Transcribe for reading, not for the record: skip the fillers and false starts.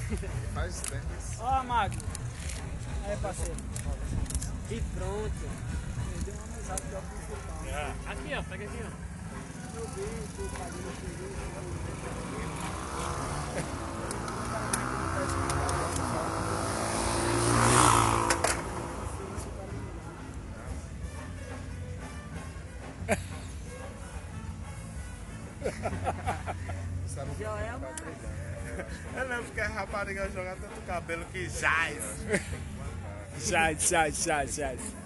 Faz tempo. Ó, Magno. Aí, parceiro. E pronto. Deu uma amizade que eu fiz. Aqui, ó. Pega aqui, ó. Eu vi, tu fazendo já é uma... Eu lembro que a rapariga joga tanto cabelo que jaz. Jaz.